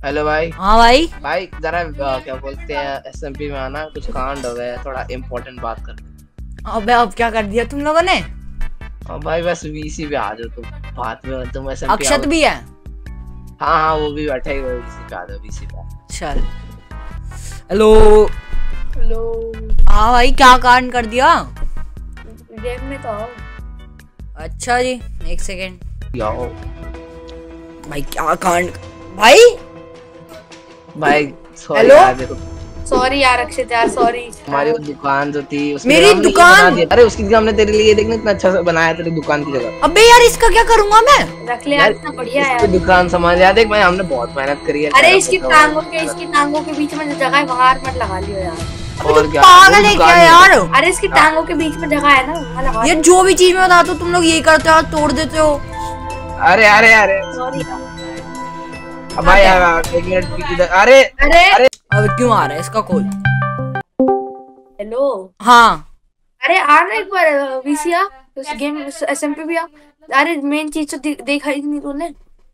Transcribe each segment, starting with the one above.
Hello भाई। हाँ भाई। भाई जरा क्या बोलते हैं एसएमपी में आना, कुछ कांड हो गया, थोड़ा इम्पोर्टेंट बात कर। अबे अब क्या कर दिया तुम लोगों ने? और भाई बस वीसी पे आ जाओ तुम, बात में तुम एसएमपी अक्षत आओ। भी है? हाँ हाँ वो भी बैठे हुए, वीसी पे आ जाओ, वीसी पे। चल। हेलो। हेलो। हाँ भाई क्या कांड कर दिया? गेम में तो आओ। अच्छा जी, एक सेकेंड। आओ भाई क्या कांड भाई? भाई सॉरी हेलो? यार, देखो सॉरी यार अक्षित यार, सॉरी। हमारी वो दुकान जो थी उसकी मेरी जगह हमने ये दुकान? बना दिया। अरे उसकी जगह हमने तेरे लिए देखना इतना अच्छा सा बनाया तेरी दुकान की जगह। अबे यार इसका क्या करूंगा मैं? रख ले यार, इतना बढ़िया है इसकी यार। दुकान संभाल यार, देख भाई हमने बहुत मेहनत करी है। अरे इसकी टांगों के बीच में जो जगह है वहां मत लगा लियो यार। और क्या पागल है क्या यार? अरे इसकी टांगों के बीच में जगह है ना, वहां लगा ये जो भी चीज में बताते हो तुम लोग यही करते हो, तोड़ देते हो। अरे अरे अरे सॉरी। अब भाई यार एक मिनट इधर। अरे अरे अब क्यों आ रहा है इसका कॉल? हेलो। हाँ अरे आ ना एक बार वीसीआ उस गेम एसएमपी भी आ। अरे मेन चीज तो देखा ही नहीं तूने।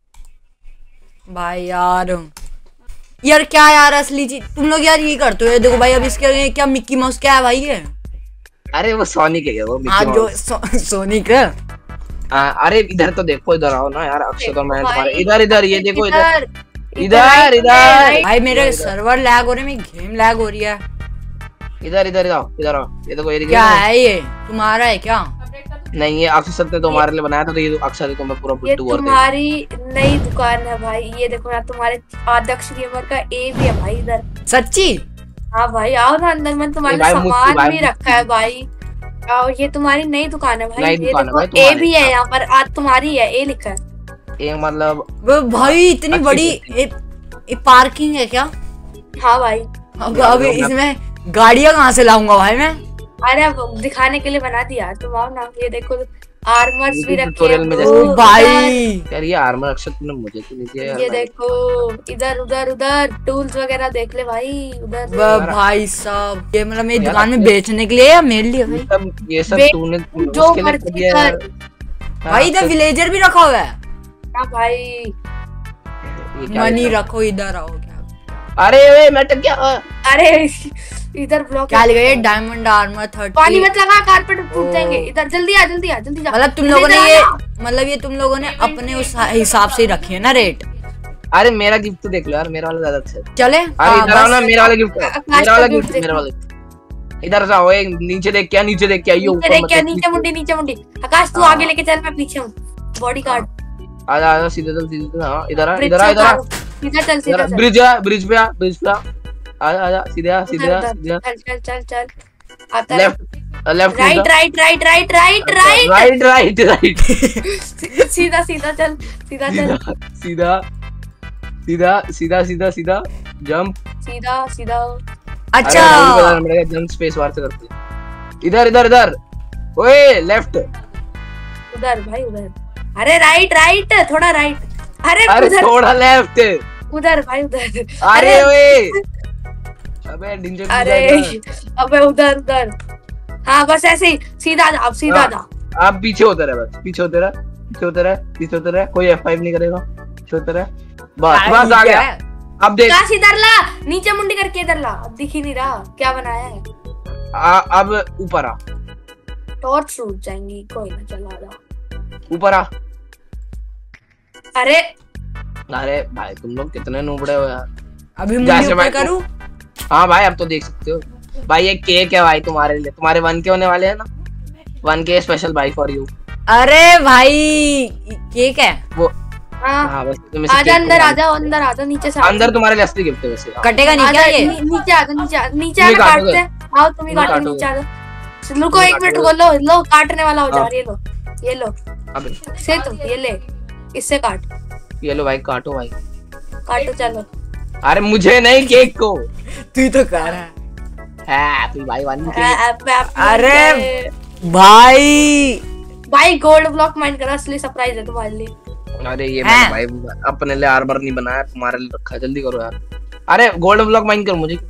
भाई यार क्या यार असली चीज तुम लोग यार ये करते हो। देखो भाई अब इसके क्या मिक्की माउस क्या है भाई ये? अरे वो सोनिक है वो हाँ मिक्की जो माउस। सोनिक। अरे इधर तो देखो, इधर आओ ना यार अक्षत और मैं देखो तुम्हारे भाई, इधर इधर ये देखो इधर इधर इधर भाई मेरे सर्वर लैग हो रहे, मेरी गेम लैग हो रही है। इधर इधर आओ, इधर आओ। ये देखो, ये क्या है ये? तुम्हारा है क्या? नहीं ये अक्षत ने तुम्हारे लिए बनाया था, तो ये अक्षत को मैं पूरा ये बुट्टू और तुम्हारी नई दुकान है भाई। ये देखो यार तुम्हारे आदर्श गेमर का ए भी है भाई इधर। सच्ची? हाँ भाई आओ ना अंदर, मैं तुम्हारे लिए सामान भी रखा है भाई। आओ, ये तुम्हारी नई दुकान है भाई। नई ये दुकान है देखो भाई ए भी है यहाँ पर, आज तुम्हारी है, ए लिखा है। ये मतलब वो भाई इतनी अच्छी बड़ी ये पार्किंग है क्या? हाँ भाई। अब इसमें गाड़ियां कहाँ से लाऊंगा भाई मैं? अरे अब दिखाने के लिए बना दिया यार, तुम आओ ना। ये देखो आर्मर्स भी रखे ट्यूटोरियल में हैं। जैसे- ओ भाई यार ये आर्मर अक्षत ने मुझे तो नहीं दिया ये यार। देखो इधर उधर उधर टूल्स वगैरह देख ले भाई उधर। भाई साहब ये मतलब मेरी दुकान में बेचने के लिए या मेरे लिए भाई? ये सब तूने जो उसके लिए मर्जी दिया यार। कर। भाई इधर विलेजर भी रखा हुआ है। हाँ भाई। ये क्या मनी लिखा है? रखो, इधर आओ। क्या अरे वे मैं टक गया। अरे इधर ब्लॉक क्या लिखा है? Diamond armour 30। पानी मत लगा, कारपेट टूट जाएंगे। इधर जल्दी आ जल्दी आ जल्दी जा। मतलब तुम लोगों ने ये मतलब ये तुम लोगों ने अपने उस हिसाब से ही रखे है ना रेट? अरे मेरा गिफ्ट तो देख लो यार, मेरा वाला ज्यादा अच्छा है। चले अरे इधर आओ ना, मेरा वाला गिफ्ट आकाश मेरा वाला का गिफ्ट gift मेरा वाला। इधर से आओ, एक नीचे देख क्या, नीचे देख क्या, ये नीचे ऊपर देख क्या, मत नीचे मुंडी नीचे मुंडी। आकाश तू आगे लेके चल, मैं पीछे हूँ। Body guard. आजा आजा सीधे चल सीधे चल। हाँ इधर आ इधर आ इधर आ सीधा चल सीधा चल। ब्रिज आ ब्रिज पे आ ब्रिज पे आ। आजा आजा सीधे आ सीधे आ सीधे आ। चल चल चल चल। आता है। Left left right right right right right right. Right right right सीधा सीधा चल सीधा चल। सीधा सीधा सीधा सीधा सीधा जंप। सीधा सीधा। अच्छा जंप स्पेस बार से करते। इधर इधर इधर ओए लेफ्ट। उधर भाई उधर। अरे राइट राइट थोड़ा राइट। अरे अरे उधर थोड़ा लेफ्ट। उधर भाई उधर। अरे ओए अबे डिंजर। अरे अबे उधर उधर। हाँ बस ऐसे ही सीधा जा, अब सीधा जा। आप पीछे होते रहे, बस पीछे होते रहे पीछे होते रहे पीछे होते रहे। कोई F5 नहीं करेगा, पीछे होते रहे बस बस आ गया। अब देख काश इधर ला, नीचे मुंडी करके इधर ला। अब दिख ही नहीं रहा क्या बनाया है। अब ऊपर आ, टॉर्च छूट जाएंगी, कोई ना चला जा। ऊपर आ। अरे अरे भाई तुम लोग कितने नूबड़े हो यार। अभी जैसे मुझे ऊपर भाई करूं? हाँ भाई अब तो देख सकते हो भाई। ये केक है भाई तुम्हारे लिए, तुम्हारे 1K होने वाले हैं ना। 1K स्पेशल भाई फॉर यू। अरे भाई केक है वो हाँ हाँ बस तुम इसे आजा केक अंदर, को आजा अंदर, आजा नीचे से आजा। अंदर तुम्हारे लिए असली गिफ्ट है वैसे। कटेगा नहीं क्या ये? नीचे आजा नीचे आजा नीचे तुम ही आजा काटोगे। काटते हैं। आओ तुम ही तुम ही काटो, काटोगे। नीचे आजा। रुको एक मिनट, काटोगे। लो लो काटने वाला हो जा। हाँ। ये लो अबे से तुम ये ले, इससे काट। ये लो भाई काटो भाई। काटो चलो। अरे मुझे नहीं केक को। तू तो कह रहा है। हैप्पी भाई 1K। अरे भाई भाई गोल्ड ब्लॉक माइंड करा, असली सरप्राइज है तुम्हारे लिए। अरे ये हैं? मैंने भाई अपने लिए आर्मर नहीं बनाया, तुम्हारे लिए रखा है। जल्दी करो यार। अरे गोल्ड ब्लॉक माइन कर मुझे।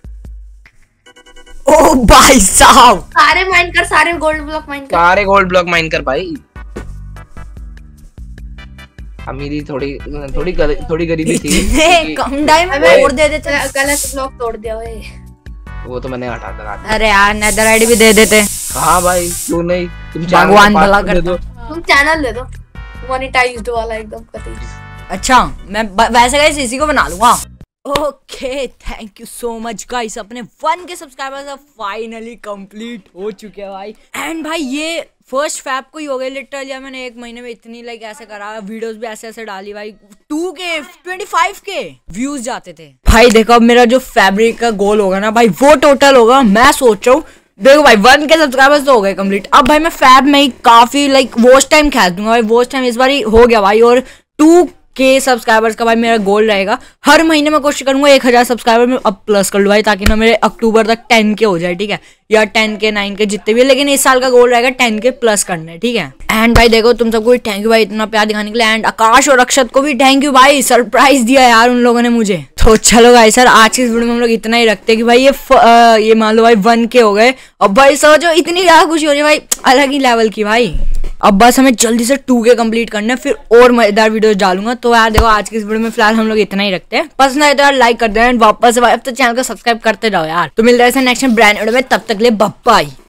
ओ भाई साहब सारे माइंड कर, सारे गोल्ड ब्लॉक माइंड कर। सारे गोल्ड ब्लॉक माइन कर भाई। अमीरी थोड़ी थोड़ी गरीबी थी इतने कम टाइम में तोड़ दे देते। गलत ब्लॉक तोड़ दिया भाई। वो तो मैंने हटा दिया। अरे यार नेदर आईडी भी दे देते। हाँ भाई क्यों नहीं, तुम भगवान भला कर दो। तुम चैनल दे दो मोनेटाइज्ड वाला एकदम कतई। अच्छा मैं वैसे गाइस इसी को बना लूंगा। Okay thank you so much guys, अपने 1K सब्सक्राइबर्स अब फाइनली कंप्लीट हो चुके हैं भाई। एंड भाई ये फर्स्ट फैब को ही हो गए लिटरली, मैंने 1 महीने में इतनी लाइक ऐसे करा, वीडियोस भी ऐसे ऐसे डाली भाई। 2K 25K व्यूज जाते थे भाई। देखो अब मेरा जो फैब्रिक का गोल होगा ना भाई वो टोटल होगा, मैं सोच रहा हूँ देखो भाई 1K सब्सक्राइबर्स तो हो गए कंप्लीट। अब भाई मैं फैब में ही काफी लाइक वॉच टाइम खेल दूंगा भाई। वॉच टाइम इस बार ही हो गया भाई। और 2K सब्सक्राइबर्स का भाई मेरा गोल रहेगा। हर महीने में कोशिश करूंगा 1000 सब्सक्राइबर में अब प्लस कर लूँ भाई, ताकि ना मेरे अक्टूबर तक 10K हो जाए, ठीक है, या 10K 9K जितने भी। लेकिन इस साल का गोल रहेगा 10K प्लस करने, ठीक है। एंड भाई देखो तुम सबको थैंक यू भाई इतना प्यार दिखाने के लिए। एंड आकाश और अक्षत को भी थैंक यू भाई, सरप्राइज दिया यार उन लोगों ने मुझे। तो चलो भाई सर आज की इस वीडियो में हम लोग इतना ही रखते हैं कि भाई ये मान लो भाई 1K हो गए। अब भाई समझो इतनी ज्यादा खुशी हो रही है भाई, अलग ही लेवल की भाई। अब बस हमें जल्दी से 2K कंप्लीट करना है, फिर और मजेदार वीडियोस डालूंगा। तो यार देखो आज की इस वीडियो में फिलहाल हम लोग इतना ही रखते हैं। पसंद आए तो यार लाइक कर देना, वापस से भाई अब तो चैनल को सब्सक्राइब करते रहो यार। तो मिलते हैं नेक्स्ट ब्रांड वीडियो में, तब तक ले बाय।